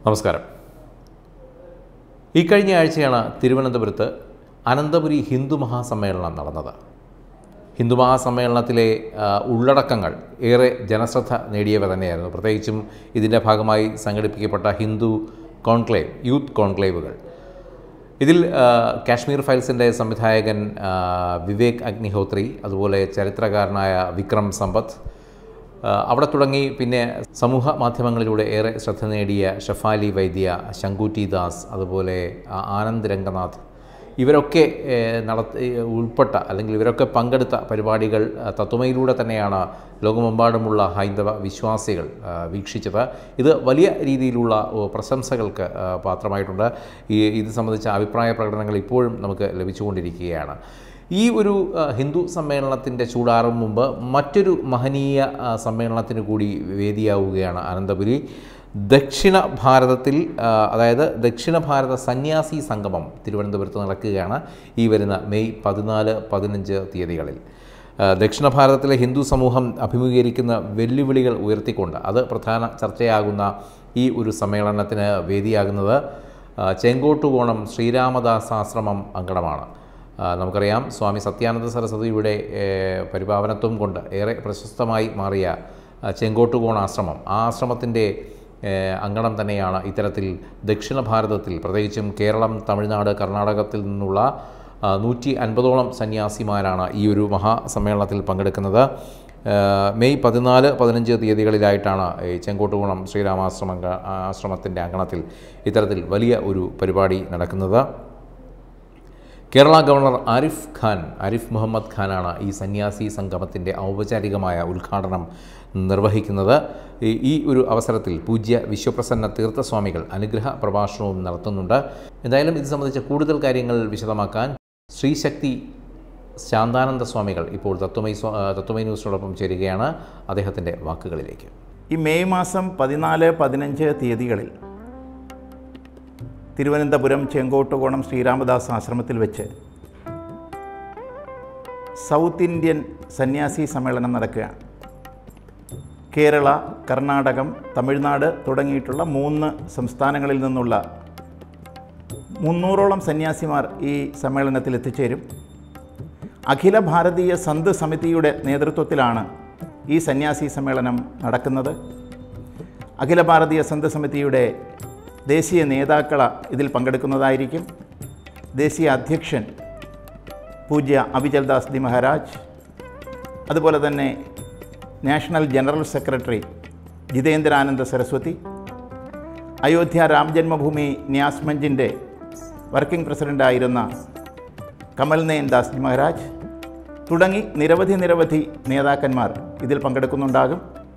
നമസ്കാരം. ഈ കഴിഞ്ഞ ആഴ്ചയാണ് തിരുവനന്തപുരത്ത് അനന്തപുരി ഹിന്ദു മഹാസമ്മേളനം നടന്നത്. ഹിന്ദു മഹാസമ്മേളനത്തിലെ ഉള്ളടക്കങ്ങൾ ഏറെ ജനശ്രദ്ധ നേടിയവ തന്നെയായിരുന്നു. പ്രത്യേകിച്ചും ഇതിൻ്റെ ഭാഗമായി സംഘടിപ്പിക്കപ്പെട്ട ഹിന്ദു കോൺക്ലേവ്, യൂത്ത് കോൺക്ലേവുകൾ. ഇതിൽ കാശ്മീർ ഫയൽസിൻ്റെ സംവിധായകൻ വിവേക് അഗ്നിഹോത്രി, അതുപോലെ ചരിത്രകാരനായ വിക്രം സമ്പത്ത്, അവിടെ തുടങ്ങി പിന്നെ സമൂഹ മാധ്യമങ്ങളിലൂടെ ഏറെ ശ്രദ്ധ നേടിയ ഷഫാലി വൈദ്യ, ശങ്കുറ്റി ദാസ്, അതുപോലെ ആനന്ദ് രംഗനാഥ്, ഇവരൊക്കെ ഉൾപ്പെട്ട അല്ലെങ്കിൽ ഇവരൊക്കെ പങ്കെടുത്ത പരിപാടികൾ തത്വമയിലൂടെ തന്നെയാണ് ലോകമെമ്പാടുമുള്ള ഹൈന്ദവ വിശ്വാസികൾ വീക്ഷിച്ചത്. ഇത് വലിയ രീതിയിലുള്ള പ്രശംസകൾക്ക് പാത്രമായിട്ടുണ്ട്. ഇത് സംബന്ധിച്ച അഭിപ്രായ പ്രകടനങ്ങൾ ഇപ്പോഴും നമുക്ക് ലഭിച്ചുകൊണ്ടിരിക്കുകയാണ്. ഈ ഒരു ഹിന്ദു സമ്മേളനത്തിൻ്റെ ചൂടാറും മുമ്പ് മറ്റൊരു മഹനീയ സമ്മേളനത്തിന് കൂടി വേദിയാവുകയാണ് അനന്തപുരി. ദക്ഷിണ ഭാരതത്തിൽ, അതായത് ദക്ഷിണ ഭാരത സന്യാസി സംഗമം തിരുവനന്തപുരത്ത് നടക്കുകയാണ് ഈ വരുന്ന മെയ് 14-15 തീയതികളിൽ. ദക്ഷിണ ഭാരതത്തിലെ ഹിന്ദു സമൂഹം അഭിമുഖീകരിക്കുന്ന വെല്ലുവിളികൾ ഉയർത്തിക്കൊണ്ട് അത് പ്രധാന ചർച്ചയാകുന്ന ഈ ഒരു സമ്മേളനത്തിന് വേദിയാകുന്നത് ചെങ്കോട്ടുകോണം ശ്രീരാമദാസാശ്രമം അങ്കണമാണ്. നമുക്കറിയാം, സ്വാമി സത്യാനന്ദ സരസ്വതിയുടെ പരിപാവനത്വം കൊണ്ട് ഏറെ പ്രശസ്തമായി മാറിയ ചെങ്കോട്ടുകോണ ആശ്രമം, ആ ആശ്രമത്തിൻ്റെ അങ്കണം തന്നെയാണ് ഇത്തരത്തിൽ ദക്ഷിണ ഭാരതത്തിൽ, പ്രത്യേകിച്ചും കേരളം, തമിഴ്നാട്, കർണാടകത്തിൽ നിന്നുള്ള 150ഓളം സന്യാസിമാരാണ് ഈ ഒരു മഹാസമ്മേളനത്തിൽ പങ്കെടുക്കുന്നത്. മെയ് 14-15 തീയതികളിലായിട്ടാണ് ഈ ചെങ്കോട്ടുകോണം ആശ്രമത്തിൻ്റെ അങ്കണത്തിൽ ഇത്തരത്തിൽ വലിയ ഒരു പരിപാടി നടക്കുന്നത്. കേരള ഗവർണർ ആരിഫ് മുഹമ്മദ് ഖാനാണ് ഈ സന്യാസി സംഗമത്തിൻ്റെ ഔപചാരികമായ ഉദ്ഘാടനം നിർവഹിക്കുന്നത്. ഈ ഒരു അവസരത്തിൽ പൂജ്യ വിശ്വപ്രസന്ന തീർത്ഥസ്വാമികൾ അനുഗ്രഹ പ്രഭാഷണവും നടത്തുന്നുണ്ട്. എന്തായാലും ഇത് സംബന്ധിച്ച കൂടുതൽ കാര്യങ്ങൾ വിശദമാക്കാൻ ശ്രീശക്തി ശാന്താനന്ദ സ്വാമികൾ ഇപ്പോൾ തത്വമയി ന്യൂസിനോടൊപ്പം ചേരുകയാണ്. അദ്ദേഹത്തിൻ്റെ വാക്കുകളിലേക്ക്. ഈ മെയ് മാസം 14-15 തീയതികളിൽ തിരുവനന്തപുരം ചെങ്കോട്ടുകോണം ശ്രീരാമദാസ് ആശ്രമത്തിൽ വെച്ച് സൗത്ത് ഇന്ത്യൻ സന്യാസി സമ്മേളനം നടക്കുകയാണ്. കേരള, കർണാടകം, തമിഴ്നാട് തുടങ്ങിയിട്ടുള്ള 3 സംസ്ഥാനങ്ങളിൽ നിന്നുള്ള 300ഓളം സന്യാസിമാർ ഈ സമ്മേളനത്തിൽ എത്തിച്ചേരും. അഖില ഭാരതീയ സന്ത് സമിതിയുടെ നേതൃത്വത്തിലാണ് ഈ സന്യാസി സമ്മേളനം നടക്കുന്നത്. അഖില ഭാരതീയ സന്ത് സമിതിയുടെ ദേശീയ നേതാക്കൾ ഇതിൽ പങ്കെടുക്കുന്നതായിരിക്കും. ദേശീയ അധ്യക്ഷൻ പൂജ്യ അവിചൽദാസ് ജി മഹാരാജ്, അതുപോലെ തന്നെ national general secretary Jitendrananda Saraswati, Ayodhya Ramjanmabhoomi Nyas മഞ്ചിൻ്റെ വർക്കിംഗ് പ്രസിഡൻ്റായിരുന്ന കമൽനയൻ ദാസ് ജി മഹാരാജ് തുടങ്ങി നിരവധി നേതാക്കന്മാർ ഇതിൽ പങ്കെടുക്കുന്നുണ്ടാകും.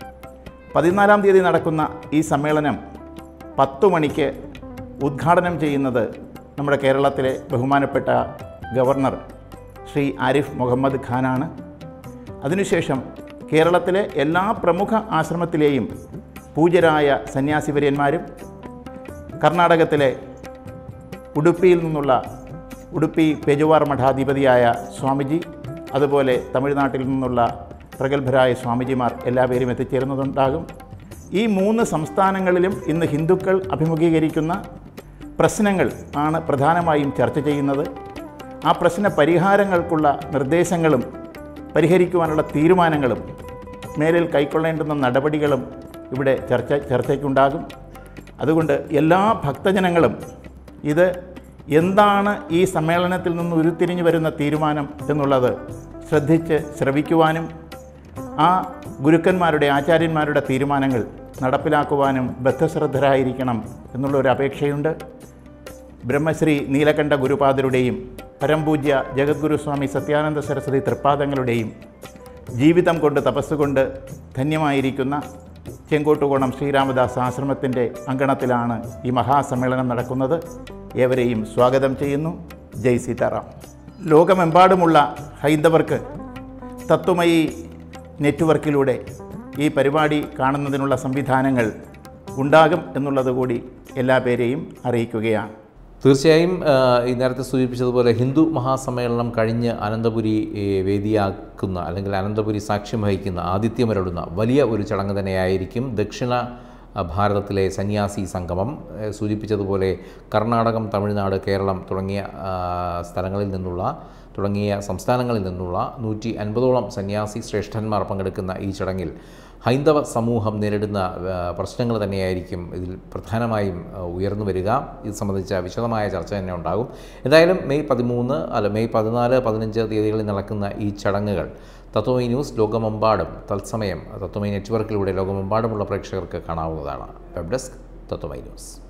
14-ാം തീയതി നടക്കുന്ന ഈ സമ്മേളനം 10 മണിക്ക് ഉദ്ഘാടനം ചെയ്യുന്നത് നമ്മുടെ കേരളത്തിലെ ബഹുമാനപ്പെട്ട ഗവർണർ ശ്രീ ആരിഫ് മുഹമ്മദ് ഖാനാണ്. അതിനുശേഷം കേരളത്തിലെ എല്ലാ പ്രമുഖ ആശ്രമത്തിലെയും പൂജ്യരായ സന്യാസിവര്യന്മാരും, കർണാടകത്തിലെ ഉടുപ്പിയിൽ നിന്നുള്ള ഉടുപ്പി പെജുവാർ മഠാധിപതിയായ സ്വാമിജി, അതുപോലെ തമിഴ്നാട്ടിൽ നിന്നുള്ള പ്രഗത്ഭരായ സ്വാമിജിമാർ എല്ലാവരും എത്തിച്ചേരുന്നതുണ്ടാകും. ഈ 3 സംസ്ഥാനങ്ങളിലും ഇന്ന് ഹിന്ദുക്കൾ അഭിമുഖീകരിക്കുന്ന പ്രശ്നങ്ങൾ ആണ് പ്രധാനമായും ചർച്ച ചെയ്യുന്നത്. ആ പ്രശ്ന പരിഹാരങ്ങൾക്കുള്ള നിർദ്ദേശങ്ങളും പരിഹരിക്കുവാനുള്ള തീരുമാനങ്ങളും മേലിൽ കൈക്കൊള്ളേണ്ടുന്ന നടപടികളും ഇവിടെ ചർച്ചയ്ക്കുണ്ടാകും. അതുകൊണ്ട് എല്ലാ ഭക്തജനങ്ങളും ഇത് എന്താണ് ഈ സമ്മേളനത്തിൽ നിന്ന് ഉരുത്തിരിഞ്ഞു വരുന്ന തീരുമാനം എന്നുള്ളത് ശ്രദ്ധിച്ച് ശ്രവിക്കുവാനും ആ ഗുരുക്കന്മാരുടെ, ആചാര്യന്മാരുടെ തീരുമാനങ്ങൾ നടപ്പിലാക്കുവാനും ബദ്ധശ്രദ്ധരായിരിക്കണം എന്നുള്ളൊരു അപേക്ഷയുണ്ട്. ബ്രഹ്മശ്രീ നീലകണ്ഠ ഗുരുപാദരുടെയും പരംപൂജ്യ ജഗദ്ഗുരു സ്വാമി സത്യാനന്ദ സരസ്വതി തൃപ്പാദങ്ങളുടെയും ജീവിതം കൊണ്ട്, തപസ്സുകൊണ്ട് ധന്യമായിരിക്കുന്ന ചെങ്കോട്ടുകോണം ശ്രീരാമദാസ് ആശ്രമത്തിൻ്റെ അങ്കണത്തിലാണ് ഈ മഹാസമ്മേളനം നടക്കുന്നത്. ഏവരെയും സ്വാഗതം ചെയ്യുന്നു. ജയ് സീതാറാം. ലോകമെമ്പാടുമുള്ള ഹൈന്ദവർക്ക് തത്വമയി നെറ്റ്വർക്കിലൂടെ ഈ പരിപാടി കാണുന്നതിനുള്ള സംവിധാനങ്ങൾ ഉണ്ടാകും എന്നുള്ളത് കൂടി എല്ലാ പേരെയും അറിയിക്കുകയാണ്. തീർച്ചയായും ഈ നേരത്തെ സൂചിപ്പിച്ചതുപോലെ ഹിന്ദു മഹാസമ്മേളനം കഴിഞ്ഞ് അനന്തപുരി വേദിയാക്കുന്ന അല്ലെങ്കിൽ അനന്തപുരി സാക്ഷ്യം വഹിക്കുന്ന ആതിഥ്യമരുളുന്ന വലിയ ഒരു ചടങ്ങ് തന്നെയായിരിക്കും ദക്ഷിണ ഭാരതത്തിലെ സന്യാസി സംഗമം, സൂചിപ്പിച്ചതുപോലെ കർണാടകം, തമിഴ്നാട്, കേരളം തുടങ്ങിയ സംസ്ഥാനങ്ങളിൽ നിന്നുള്ള 150ഓളം സന്യാസി ശ്രേഷ്ഠന്മാർ പങ്കെടുക്കുന്ന ഈ ചടങ്ങിൽ ഹൈന്ദവ സമൂഹം നേരിടുന്ന പ്രശ്നങ്ങൾ തന്നെയായിരിക്കും ഇതിൽ പ്രധാനമായും ഉയർന്നു വരിക. ഇത് സംബന്ധിച്ച വിശദമായ ചർച്ച തന്നെ ഉണ്ടാകും. എന്തായാലും മെയ് 14, 15 തീയതികളിൽ നടക്കുന്ന ഈ ചടങ്ങുകൾ തത്വമയി ന്യൂസ് ലോകമെമ്പാടും തത്സമയം തത്വമയി നെറ്റ്വർക്കിലൂടെ ലോകമെമ്പാടുമുള്ള പ്രേക്ഷകർക്ക് കാണാവുന്നതാണ്. Web desk Tatwamayi news.